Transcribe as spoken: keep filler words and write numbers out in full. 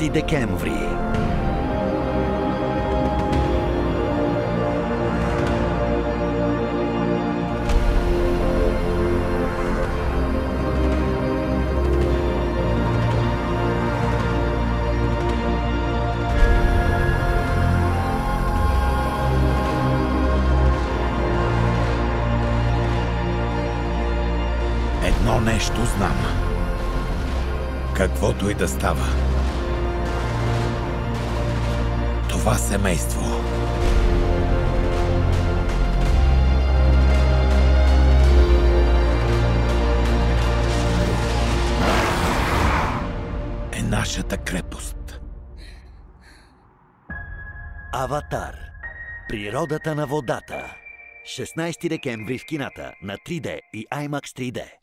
шестнайсети декември. Едно нещо знам. Каквото и да става, това семейство е нашата крепост. Аватар. Природата на водата. шестнайсети декември в кината на три Д и IMAX три Д.